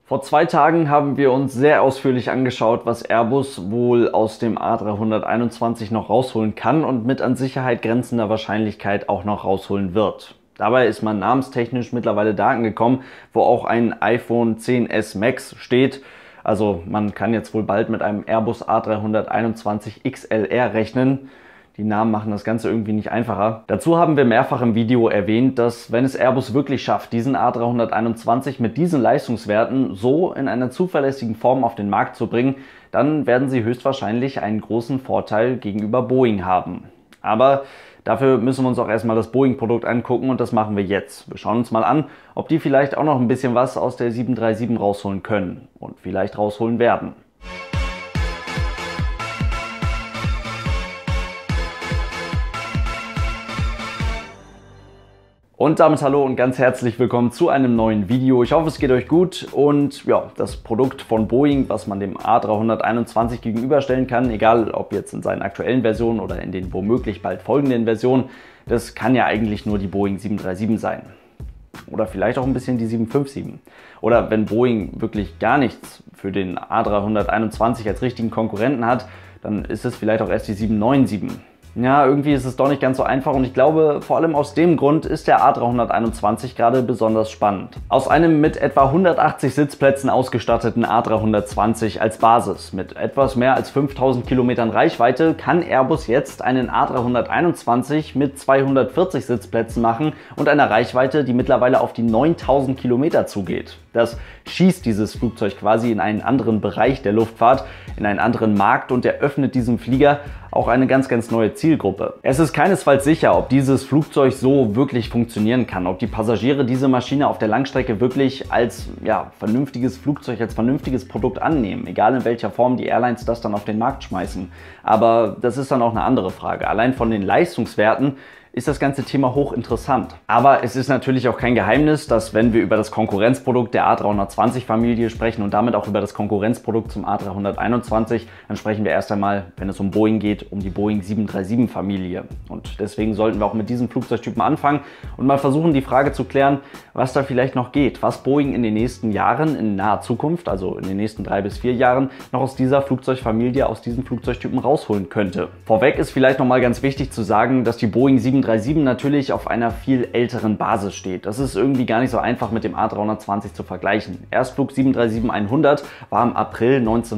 Vor 2 Tagen haben wir uns sehr ausführlich angeschaut, was Airbus wohl aus dem A321 noch rausholen kann und mit an Sicherheit grenzender Wahrscheinlichkeit auch noch rausholen wird. Dabei ist man namenstechnisch mittlerweile da angekommen, wo auch ein iPhone XS Max steht. Also man kann jetzt wohl bald mit einem Airbus A321 XLR rechnen. Die Namen machen das Ganze irgendwie nicht einfacher. Dazu haben wir mehrfach im Video erwähnt, dass wenn es Airbus wirklich schafft, diesen A321 mit diesen Leistungswerten so in einer zuverlässigen Form auf den Markt zu bringen, dann werden sie höchstwahrscheinlich einen großen Vorteil gegenüber Boeing haben. Aber dafür müssen wir uns auch erstmal das Boeing-Produkt angucken und das machen wir jetzt. Wir schauen uns mal an, ob die vielleicht auch noch ein bisschen was aus der 737 rausholen können und vielleicht rausholen werden. Und damit hallo und ganz herzlich willkommen zu einem neuen Video. Ich hoffe, es geht euch gut und ja, das Produkt von Boeing, was man dem A321 gegenüberstellen kann, egal ob jetzt in seinen aktuellen Versionen oder in den womöglich bald folgenden Versionen, das kann ja eigentlich nur die Boeing 737 sein. Oder vielleicht auch ein bisschen die 757. Oder wenn Boeing wirklich gar nichts für den A321 als richtigen Konkurrenten hat, dann ist es vielleicht auch erst die 797. Ja, irgendwie ist es doch nicht ganz so einfach und ich glaube, vor allem aus dem Grund ist der A321 gerade besonders spannend. Aus einem mit etwa 180 Sitzplätzen ausgestatteten A320 als Basis mit etwas mehr als 5000 Kilometern Reichweite kann Airbus jetzt einen A321 mit 240 Sitzplätzen machen und einer Reichweite, die mittlerweile auf die 9000 Kilometer zugeht. Das schießt dieses Flugzeug quasi in einen anderen Bereich der Luftfahrt, in einen anderen Markt und eröffnet diesem Flieger auch eine ganz neue Zielgruppe. Es ist keinesfalls sicher, ob dieses Flugzeug so wirklich funktionieren kann, ob die Passagiere diese Maschine auf der Langstrecke wirklich als vernünftiges Flugzeug, als vernünftiges Produkt annehmen, egal in welcher Form die Airlines das dann auf den Markt schmeißen. Aber das ist dann auch eine andere Frage. Allein von den Leistungswerten ist das ganze Thema hochinteressant. Aber es ist natürlich auch kein Geheimnis, dass wenn wir über das Konkurrenzprodukt der A320-Familie sprechen und damit auch über das Konkurrenzprodukt zum A321, dann sprechen wir erst einmal, wenn es um Boeing geht, um die Boeing 737-Familie. Und deswegen sollten wir auch mit diesem Flugzeugtypen anfangen und mal versuchen, die Frage zu klären, was da vielleicht noch geht, was Boeing in den nächsten Jahren, in naher Zukunft, also in den nächsten 3 bis 4 Jahren, noch aus dieser Flugzeugfamilie, aus diesem Flugzeugtypen rausholen könnte. Vorweg ist vielleicht nochmal ganz wichtig zu sagen, dass die Boeing 737 natürlich auf einer viel älteren Basis steht. Das ist irgendwie gar nicht so einfach mit dem A320 zu vergleichen. Erstflug 737-100 war im April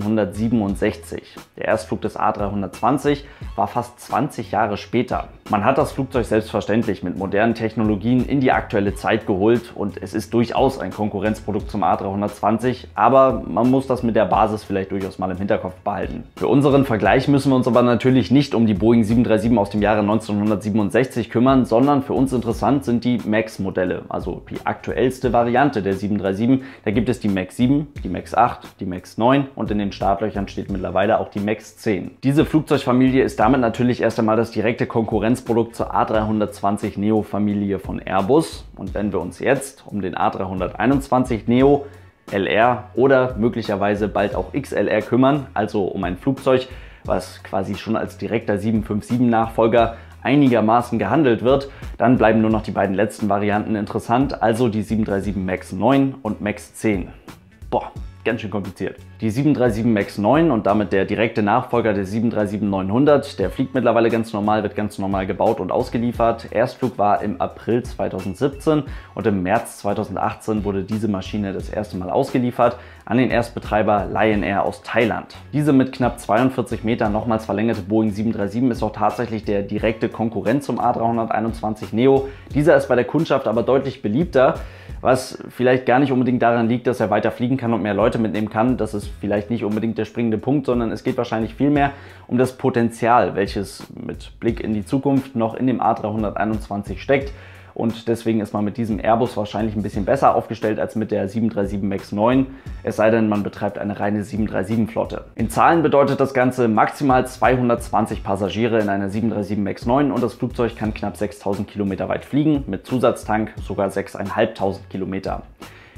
1967. Der Erstflug des A320 war fast 20 Jahre später. Man hat das Flugzeug selbstverständlich mit modernen Technologien in die aktuelle Zeit geholt und es ist durchaus ein Konkurrenzprodukt zum A320, aber man muss das mit der Basis vielleicht durchaus mal im Hinterkopf behalten. Für unseren Vergleich müssen wir uns aber natürlich nicht um die Boeing 737 aus dem Jahre 1967 kümmern, sondern für uns interessant sind die MAX-Modelle, also die aktuellste Variante der 737. Da gibt es die MAX 7, die MAX 8, die MAX 9 und in den Startlöchern steht mittlerweile auch die MAX 10. Diese Flugzeugfamilie ist damit natürlich erst einmal das direkte Konkurrenzprodukt zur A320 Neo Familie von Airbus. Und wenn wir uns jetzt um den A321 Neo, LR oder möglicherweise bald auch XLR kümmern, also um ein Flugzeug, was quasi schon als direkter 757-Nachfolger einigermaßen gehandelt wird, dann bleiben nur noch die beiden letzten Varianten interessant, also die 737 MAX 9 und MAX 10. Boah, ganz schön kompliziert. Die 737 MAX 9 und damit der direkte Nachfolger der 737-900, der fliegt mittlerweile ganz normal, wird ganz normal gebaut und ausgeliefert. Erstflug war im April 2017 und im März 2018 wurde diese Maschine das erste Mal ausgeliefert an den Erstbetreiber Lion Air aus Thailand. Diese mit knapp 42 Metern nochmals verlängerte Boeing 737 ist auch tatsächlich der direkte Konkurrent zum A321 Neo. Dieser ist bei der Kundschaft aber deutlich beliebter, was vielleicht gar nicht unbedingt daran liegt, dass er weiter fliegen kann und mehr Leute mitnehmen kann. Das ist vielleicht nicht unbedingt der springende Punkt, sondern es geht wahrscheinlich vielmehr um das Potenzial, welches mit Blick in die Zukunft noch in dem A321 steckt. Und deswegen ist man mit diesem Airbus wahrscheinlich ein bisschen besser aufgestellt als mit der 737 MAX 9, es sei denn, man betreibt eine reine 737-Flotte. In Zahlen bedeutet das Ganze maximal 220 Passagiere in einer 737 MAX 9 und das Flugzeug kann knapp 6000 Kilometer weit fliegen, mit Zusatztank sogar 6500 Kilometer.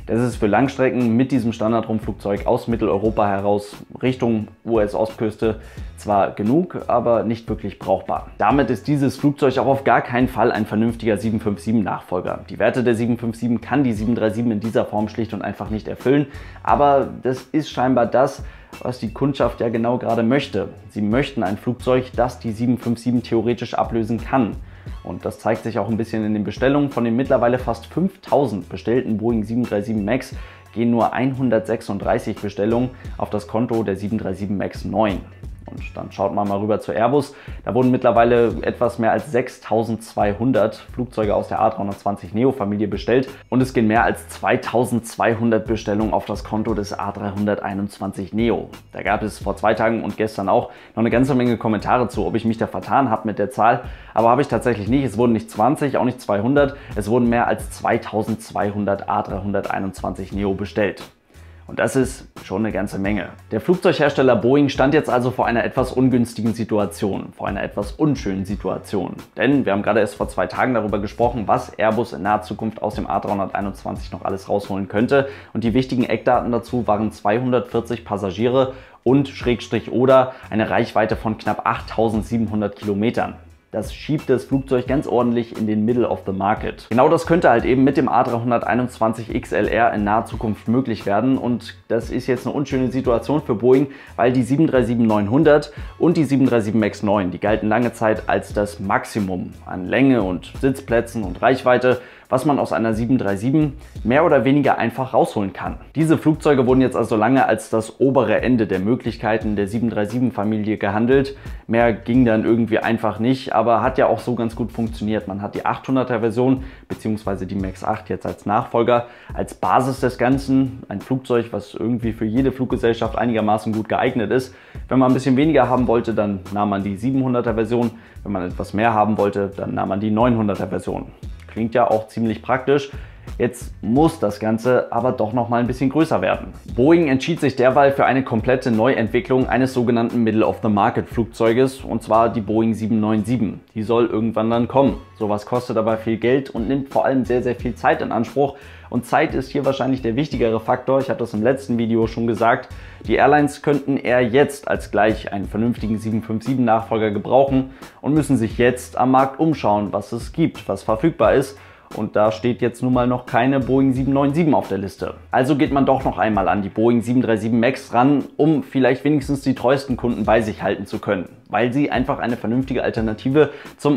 Das ist für Langstrecken mit diesem Standardrumpfflugzeug aus Mitteleuropa heraus Richtung US-Ostküste zwar genug, aber nicht wirklich brauchbar. Damit ist dieses Flugzeug auch auf gar keinen Fall ein vernünftiger 757-Nachfolger. Die Werte der 757 kann die 737 in dieser Form schlicht und einfach nicht erfüllen, aber das ist scheinbar das, was die Kundschaft ja genau gerade möchte. Sie möchten ein Flugzeug, das die 757 theoretisch ablösen kann. Und das zeigt sich auch ein bisschen in den Bestellungen. Von den mittlerweile fast 5000 bestellten Boeing 737 MAX gehen nur 136 Bestellungen auf das Konto der 737 MAX 9. Und dann schaut man mal rüber zu Airbus. Da wurden mittlerweile etwas mehr als 6200 Flugzeuge aus der A320neo-Familie bestellt und es gehen mehr als 2200 Bestellungen auf das Konto des A321neo. Da gab es vor 2 Tagen und gestern auch noch eine ganze Menge Kommentare zu, ob ich mich da vertan habe mit der Zahl. Aber habe ich tatsächlich nicht. Es wurden nicht 20, auch nicht 200. Es wurden mehr als 2200 A321neo bestellt. Und das ist schon eine ganze Menge. Der Flugzeughersteller Boeing stand jetzt also vor einer etwas ungünstigen Situation, vor einer etwas unschönen Situation. Denn wir haben gerade erst vor 2 Tagen darüber gesprochen, was Airbus in naher Zukunft aus dem A321 noch alles rausholen könnte. Und die wichtigen Eckdaten dazu waren 240 Passagiere und oder eine Reichweite von knapp 8700 Kilometern. Das schiebt das Flugzeug ganz ordentlich in den Middle of the Market. Genau das könnte halt eben mit dem A321 XLR in naher Zukunft möglich werden und das ist jetzt eine unschöne Situation für Boeing, weil die 737-900 und die 737 MAX 9, die galten lange Zeit als das Maximum an Länge und Sitzplätzen und Reichweite, was man aus einer 737 mehr oder weniger einfach rausholen kann. Diese Flugzeuge wurden jetzt also lange als das obere Ende der Möglichkeiten der 737-Familie gehandelt. Mehr ging dann irgendwie einfach nicht, aber hat ja auch so ganz gut funktioniert. Man hat die 800er Version bzw. die MAX 8 jetzt als Nachfolger, als Basis des Ganzen. Ein Flugzeug, was irgendwie für jede Fluggesellschaft einigermaßen gut geeignet ist. Wenn man ein bisschen weniger haben wollte, dann nahm man die 700er Version. Wenn man etwas mehr haben wollte, dann nahm man die 900er Version. Klingt ja auch ziemlich praktisch. Jetzt muss das Ganze aber doch noch mal ein bisschen größer werden. Boeing entschied sich derweil für eine komplette Neuentwicklung eines sogenannten Middle-of-the-Market-Flugzeuges, und zwar die Boeing 797. Die soll irgendwann dann kommen. Sowas kostet aber viel Geld und nimmt vor allem sehr, sehr viel Zeit in Anspruch. Und Zeit ist hier wahrscheinlich der wichtigere Faktor. Ich habe das im letzten Video schon gesagt. Die Airlines könnten eher jetzt als gleich einen vernünftigen 757-Nachfolger gebrauchen und müssen sich jetzt am Markt umschauen, was es gibt, was verfügbar ist. Und da steht jetzt nun mal noch keine Boeing 797 auf der Liste. Also geht man doch noch einmal an die Boeing 737 MAX ran, um vielleicht wenigstens die treuesten Kunden bei sich halten zu können, weil sie einfach eine vernünftige Alternative zum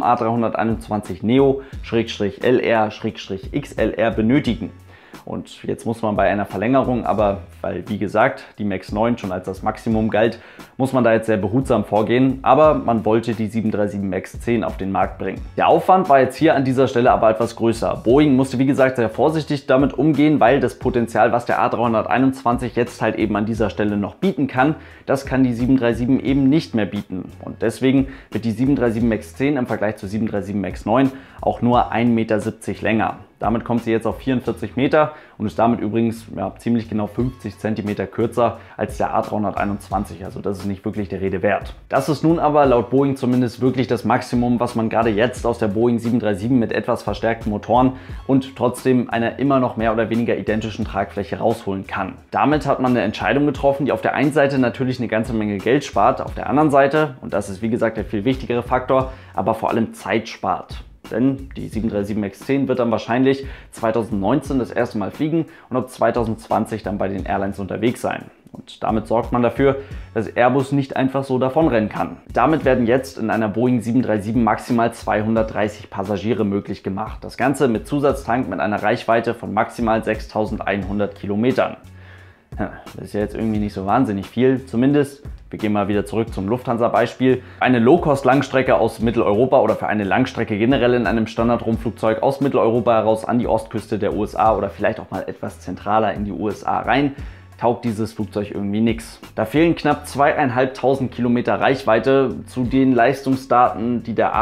A321neo-LR-XLR benötigen. Und jetzt muss man bei einer Verlängerung, aber weil wie gesagt die MAX 9 schon als das Maximum galt, muss man da jetzt sehr behutsam vorgehen, aber man wollte die 737 MAX 10 auf den Markt bringen. Der Aufwand war jetzt hier an dieser Stelle aber etwas größer. Boeing musste wie gesagt sehr vorsichtig damit umgehen, weil das Potenzial, was der A321 jetzt halt eben an dieser Stelle noch bieten kann, das kann die 737 eben nicht mehr bieten. Und deswegen wird die 737 MAX 10 im Vergleich zur 737 MAX 9 auch nur 1,70 Meter länger. Damit kommt sie jetzt auf 44 Meter und ist damit übrigens ziemlich genau 50 cm kürzer als der A321. Also das ist nicht wirklich der Rede wert. Das ist nun aber laut Boeing zumindest wirklich das Maximum, was man gerade jetzt aus der Boeing 737 mit etwas verstärkten Motoren und trotzdem einer immer noch mehr oder weniger identischen Tragfläche rausholen kann. Damit hat man eine Entscheidung getroffen, die auf der einen Seite natürlich eine ganze Menge Geld spart, auf der anderen Seite, und das ist wie gesagt der viel wichtigere Faktor, aber vor allem Zeit spart. Denn die 737 MAX 10 wird dann wahrscheinlich 2019 das erste Mal fliegen und ab 2020 dann bei den Airlines unterwegs sein. Und damit sorgt man dafür, dass Airbus nicht einfach so davonrennen kann. Damit werden jetzt in einer Boeing 737 maximal 230 Passagiere möglich gemacht. Das Ganze mit Zusatztank mit einer Reichweite von maximal 6100 Kilometern. Das ist ja jetzt irgendwie nicht so wahnsinnig viel, zumindest. Wir gehen mal wieder zurück zum Lufthansa-Beispiel. Eine Low-Cost-Langstrecke aus Mitteleuropa oder für eine Langstrecke generell in einem Standard-Rumpfflugzeug aus Mitteleuropa heraus an die Ostküste der USA oder vielleicht auch mal etwas zentraler in die USA rein, taugt dieses Flugzeug irgendwie nichts. Da fehlen knapp 2.500 Kilometer Reichweite zu den Leistungsdaten, die der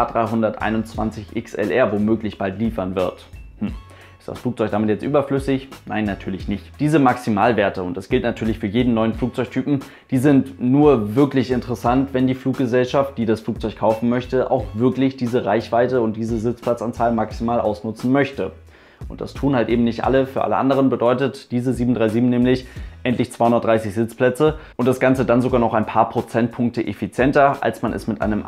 A321 XLR womöglich bald liefern wird. Ist das Flugzeug damit jetzt überflüssig? Nein, natürlich nicht. Diese Maximalwerte, und das gilt natürlich für jeden neuen Flugzeugtypen, die sind nur wirklich interessant, wenn die Fluggesellschaft, die das Flugzeug kaufen möchte, auch wirklich diese Reichweite und diese Sitzplatzanzahl maximal ausnutzen möchte. Und das tun halt eben nicht alle. Für alle anderen bedeutet diese 737 nämlich endlich 230 Sitzplätze und das Ganze dann sogar noch ein paar Prozentpunkte effizienter, als man es mit einem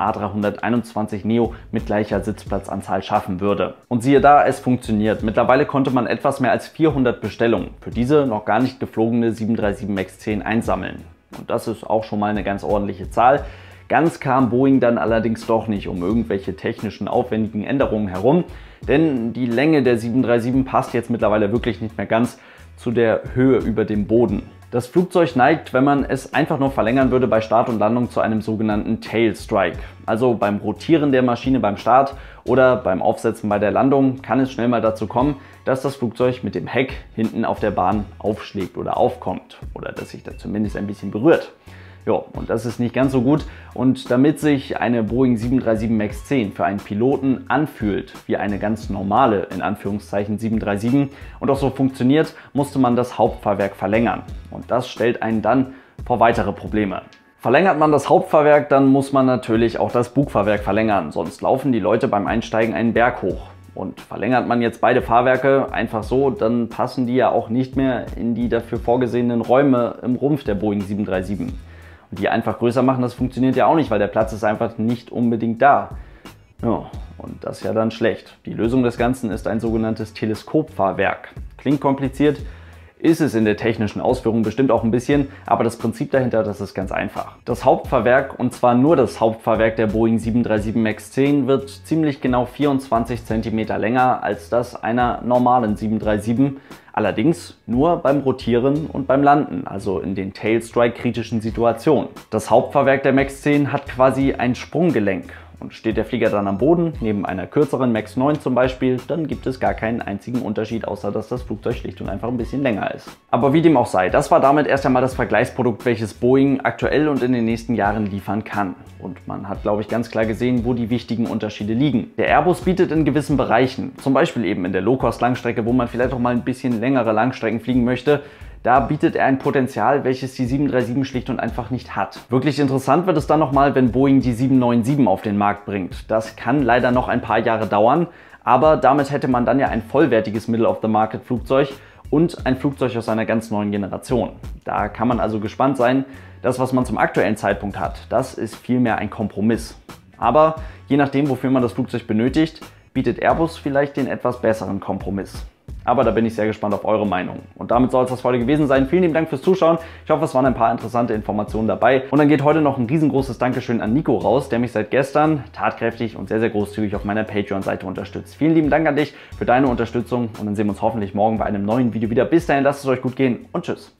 A321 Neo mit gleicher Sitzplatzanzahl schaffen würde. Und siehe da, es funktioniert. Mittlerweile konnte man etwas mehr als 400 Bestellungen für diese noch gar nicht geflogene 737 MAX 10 einsammeln. Und das ist auch schon mal eine ganz ordentliche Zahl. Ganz kam Boeing dann allerdings doch nicht um irgendwelche technischen aufwendigen Änderungen herum, denn die Länge der 737 passt jetzt mittlerweile wirklich nicht mehr ganz zu der Höhe über dem Boden. Das Flugzeug neigt, wenn man es einfach nur verlängern würde, bei Start und Landung zu einem sogenannten Tail Strike. Also beim Rotieren der Maschine beim Start oder beim Aufsetzen bei der Landung kann es schnell mal dazu kommen, dass das Flugzeug mit dem Heck hinten auf der Bahn aufschlägt oder aufkommt oder dass sich da zumindest ein bisschen berührt. Ja, und das ist nicht ganz so gut. Und damit sich eine Boeing 737 MAX 10 für einen Piloten anfühlt wie eine ganz normale, in Anführungszeichen, 737 und auch so funktioniert, musste man das Hauptfahrwerk verlängern. Und das stellt einen dann vor weitere Probleme. Verlängert man das Hauptfahrwerk, dann muss man natürlich auch das Bugfahrwerk verlängern, sonst laufen die Leute beim Einsteigen einen Berg hoch. Und verlängert man jetzt beide Fahrwerke einfach so, dann passen die ja auch nicht mehr in die dafür vorgesehenen Räume im Rumpf der Boeing 737. Und die einfach größer machen, das funktioniert ja auch nicht, weil der Platz ist einfach nicht unbedingt da. Ja, und das ist ja dann schlecht. Die Lösung des Ganzen ist ein sogenanntes Teleskopfahrwerk. Klingt kompliziert, ist es in der technischen Ausführung bestimmt auch ein bisschen, aber das Prinzip dahinter, das ist ganz einfach. Das Hauptfahrwerk, und zwar nur das Hauptfahrwerk der Boeing 737 MAX 10, wird ziemlich genau 24 cm länger als das einer normalen 737, allerdings nur beim Rotieren und beim Landen, also in den Tailstrike-kritischen Situationen. Das Hauptfahrwerk der MAX 10 hat quasi ein Sprunggelenk. Und steht der Flieger dann am Boden, neben einer kürzeren MAX 9 zum Beispiel, dann gibt es gar keinen einzigen Unterschied, außer dass das Flugzeug schlicht und einfach ein bisschen länger ist. Aber wie dem auch sei, das war damit erst einmal das Vergleichsprodukt, welches Boeing aktuell und in den nächsten Jahren liefern kann. Und man hat, glaube ich, ganz klar gesehen, wo die wichtigen Unterschiede liegen. Der Airbus bietet in gewissen Bereichen, zum Beispiel eben in der Low-Cost-Langstrecke, wo man vielleicht auch mal ein bisschen längere Langstrecken fliegen möchte, da bietet er ein Potenzial, welches die 737 schlicht und einfach nicht hat. Wirklich interessant wird es dann nochmal, wenn Boeing die 797 auf den Markt bringt. Das kann leider noch ein paar Jahre dauern, aber damit hätte man dann ja ein vollwertiges Middle-of-the-Market-Flugzeug und ein Flugzeug aus einer ganz neuen Generation. Da kann man also gespannt sein. Das, was man zum aktuellen Zeitpunkt hat, das ist vielmehr ein Kompromiss. Aber je nachdem, wofür man das Flugzeug benötigt, bietet Airbus vielleicht den etwas besseren Kompromiss. Aber da bin ich sehr gespannt auf eure Meinung. Und damit soll es das für heute gewesen sein. Vielen lieben Dank fürs Zuschauen. Ich hoffe, es waren ein paar interessante Informationen dabei. Und dann geht heute noch ein riesengroßes Dankeschön an Nico raus, der mich seit gestern tatkräftig und sehr, sehr großzügig auf meiner Patreon-Seite unterstützt. Vielen lieben Dank an dich für deine Unterstützung und dann sehen wir uns hoffentlich morgen bei einem neuen Video wieder. Bis dahin, lasst es euch gut gehen und tschüss.